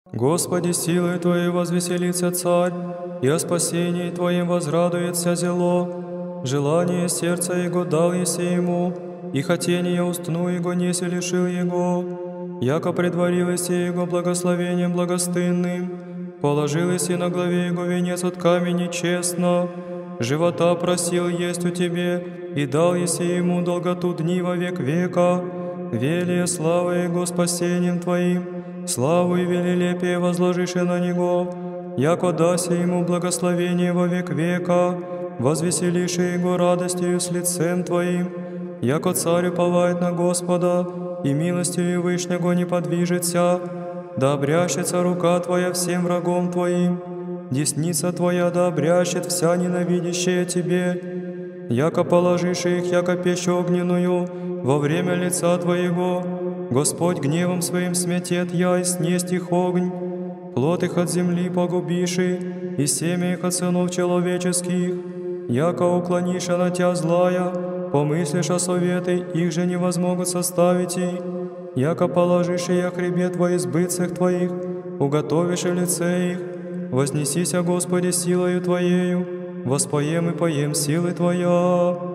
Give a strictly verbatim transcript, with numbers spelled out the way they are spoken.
Господи, силой Твоей возвеселится царь, и о спасении Твоем возрадуется зело. Желание сердца Его дал еси ему, и хотение устну Его неси лишил Его. Яко предварил еси Его благословением благостынным, положил еси на главе Его венец от камени честно. Живота просил есть у Тебе, и дал еси ему долготу дни во век века. Велие слава Его спасением Твоим, славу и велелепие возложишь на Него, яко даси Ему благословение во век века, возвеселишь Его радостью с лицем Твоим, яко царь уповает на Господа, и милостью Вышнего не подвижется, да обрящется рука Твоя всем врагом Твоим, десница Твоя да обрящет вся ненавидящая Тебе, яко положишь их, яко печь огненную, во время лица Твоего. Господь гневом Своим сметет я, и снесть их огонь, плод их от земли погубиши, и семя их от сынов человеческих. Яко уклонишь на Тя злая, помыслишь о советы, их же не возмогут составить и. Яко положишь я хребет во избытцах Твоих, уготовишь и лице их. Вознесися, Господи, силою Твоею, воспоем и поем силы Твоя.